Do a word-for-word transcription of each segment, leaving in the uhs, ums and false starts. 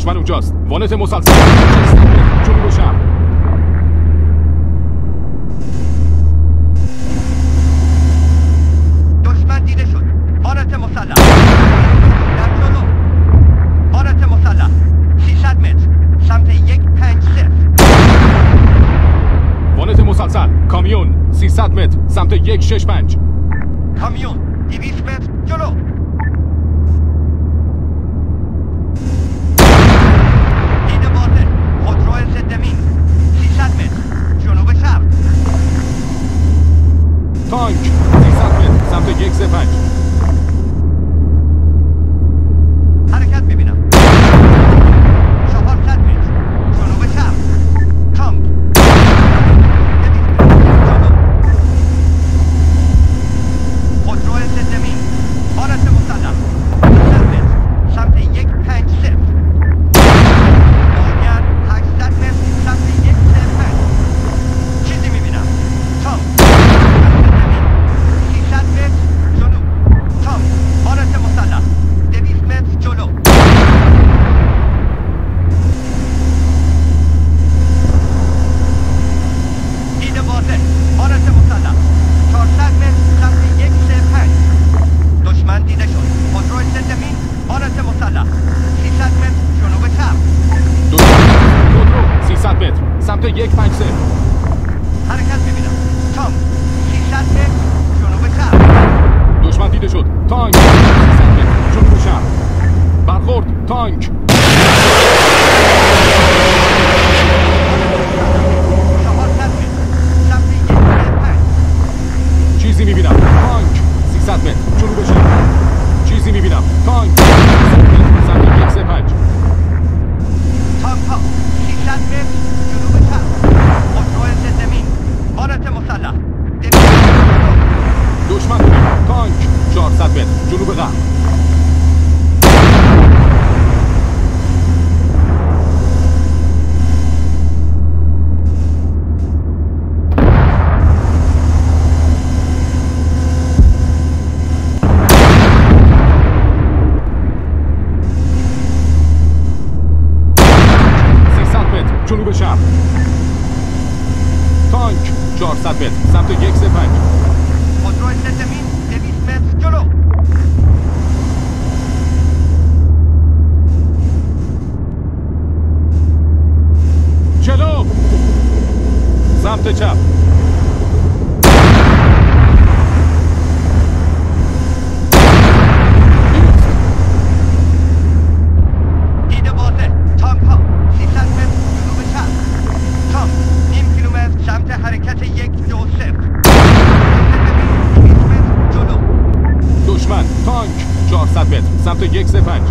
دشمن اونجاست. وانت مسلسل جنوب شرق. دشمن دیده شد. وانت مسلح در جلو. وانت مسلح سیصد متر سمت یک پنج صفر. وانت مسلسل کامیون سیصد متر سمت یک شش پنج. کامیون دویست متر جلو. دیده واضح. خودرو ضد مین سیصد متر جنوب شرق. تانک سیصد متر سمت یک سه پنج. حرکت ببینم. چهارصد متر جنوب شرق. تانک خودرو ضد مین وانت مسلح سیصد متر سمت یک پنج صفر. باید هشتصد متر سمت یک سه پنج. چیزی میبینم. تانک سیصد متر جنوب. تانک وانت مسلح دویست متر جلو. دیده واضح. وانت مسلح چهارصد متر سمت یک سه پنج. دشمن دیده شد. خودرو ضد مین وانت مسلح سیصد متر جنوب شرق. خودرو سیصد متر سمت یک پنج صفر. حرکت ببینم. تانک سیصد متر جنوب شرق. دشمن دیده شد. تانک سیصد متر جنوب شرق. برخورد. تانک چهارصد متر سمت یک سه پنج. چیزی میبینم. تانک سیصد متر جنوب شرق. چیزی میبینم. تانک سیصد متر سمت یک سه پنج. تانک ها سیصد متر جنوب شرق. خودرو ضد مین وانت مسلح دویست متر جلو. دشمن تانک چهارصد متر جنوب غرب. سیصد متر جنوب شرق. تانک چهارصد متر سمت یک سه پنج. خودرو ضد مین دویست متر جلو. جلو سمت چپ. دیده واضح. تانک ها سیصد متر جنوب شرق. تانک نیم کیلومتر سمت حرکت یک دو صفر. دویست متر جلو. دشمن تانک چهارصد متر سمت یک سه پنج.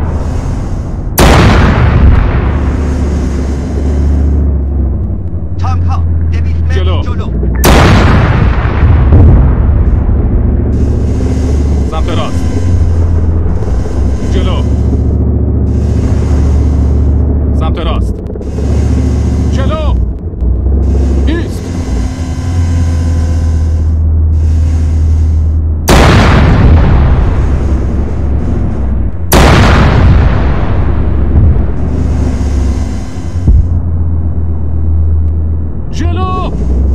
تانک ها دویست متر جلو. جلو. سمت راست. جلو سمت راست. جلو ایست. جلو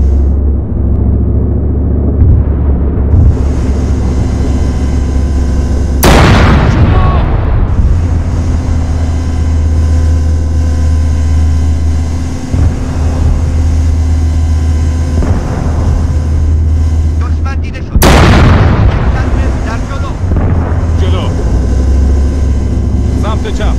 دشمن دیده شد. صد متر در جلو. جلو سمت چپ.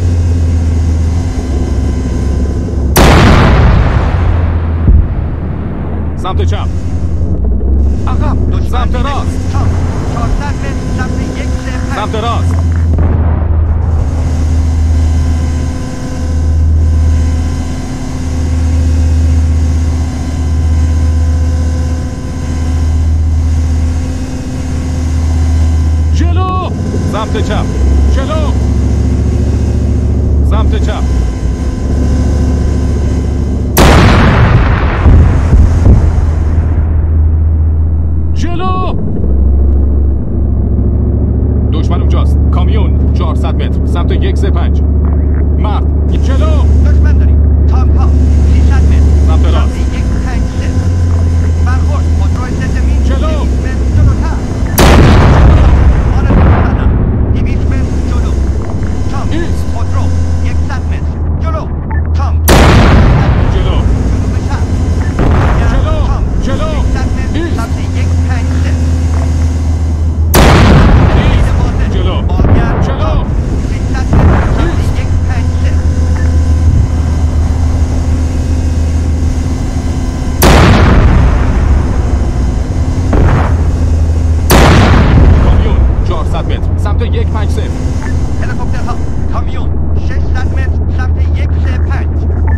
سمت چپ. عقب. دشمن سمت دیده راست. شد. تانک چهارصد متر سمت یک سه پنج. سمت راست. جلو سمت چپ. جلو سمت چپ. جلو دشمن اونجاست. کامیون چهارصد متر سمت یک سه پنج. مرد جلو. دشمن داریم. تانک ها سیصد متر سمت راست. سمت یک پنج سه. برخورد خودروی ضد مین جلو. دویست متر جلوتر. آنت مسلح دویست متر جلو. تانک ایست. خودرو صد متر جلو. تانک جلو. جنوب چپ. جلو. تانک جلو. سیصد متر ایست. سمت یک پنج سه. ایست. واضح. جلو. بالگرد. جلو. تانک سیصد متر سمت یک پنج سه. کامیون چهارصد متر سمت یک پنج صفر. هلیکوپترها کامیون ششصد متر سمت یک سه پنج.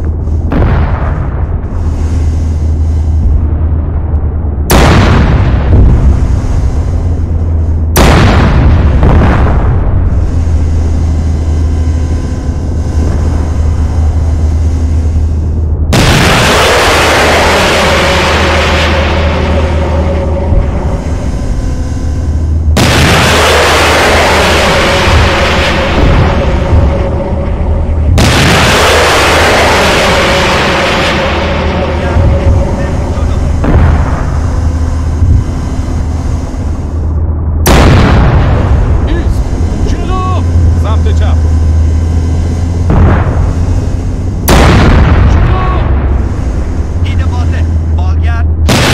ایست. جلو. سمت چپ. جلو. دید واضح. بالگرد.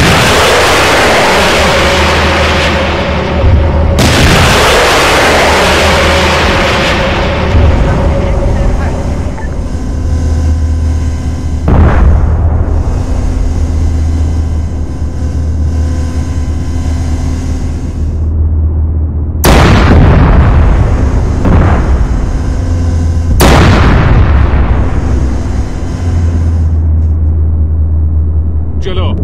جلو.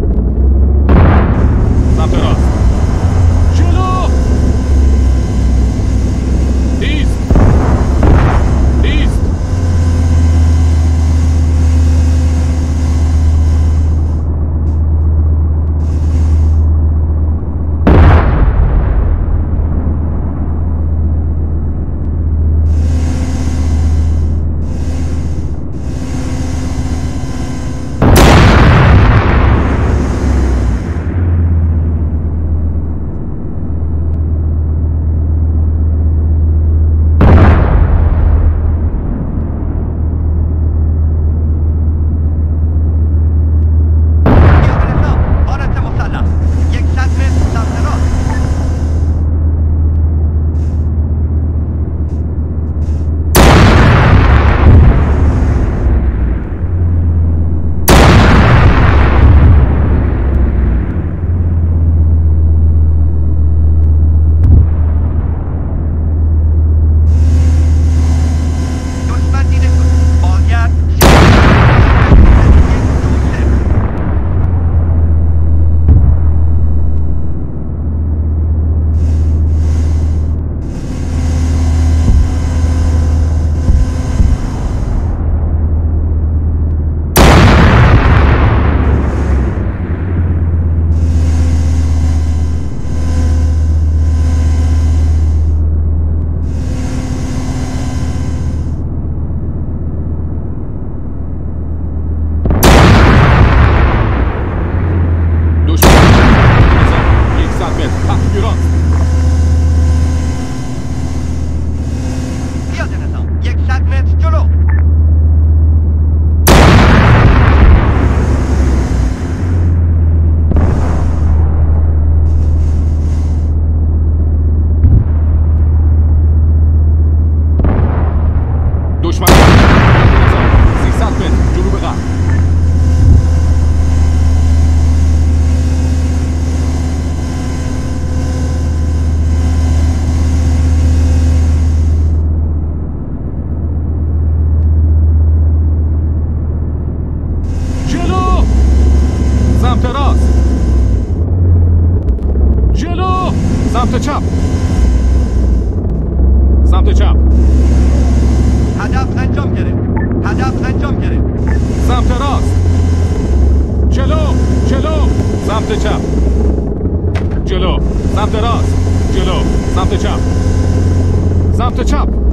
سمت راست. جلو. ایست. ایست. آنت مسلح صد متر سمت راست. دشمن دیده شد. بالگرد. دشمن یکصد متر تحت راست. پیاده نظام صد متر جلو. دشمن سیصد متر جنوب غرب. جلو. سمت راست. جلو. سمت چپ. سمت چپ. هدف انجام گرفت. هدف انجام گرفت. سمت راست. جلو. جلو. سمت چپ. جلو. سمت راست. جلو. سمت چپ. سمت چپ.